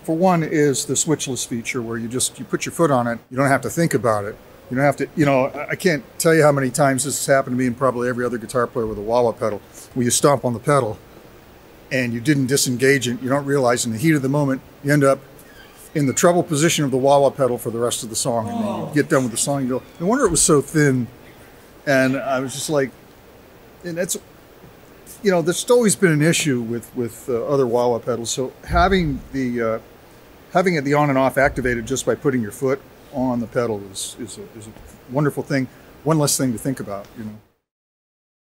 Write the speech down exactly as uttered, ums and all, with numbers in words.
For one is the switchless feature where you just, you put your foot on it, you don't have to think about it. You don't have to, you know, I can't tell you how many times this has happened to me and probably every other guitar player with a wah-wah pedal, where you stomp on the pedal and you didn't disengage it. You don't realize in the heat of the moment, you end up in the treble position of the wah-wah pedal for the rest of the song. And then you get done with the song, you go, no wonder it was so thin. And I was just like, and that's, you know, there's always been an issue with, with uh, other wah-wah pedals. So having the, uh, having it the on and off activated just by putting your foot on the pedal is, is, a, is a wonderful thing. One less thing to think about, you know.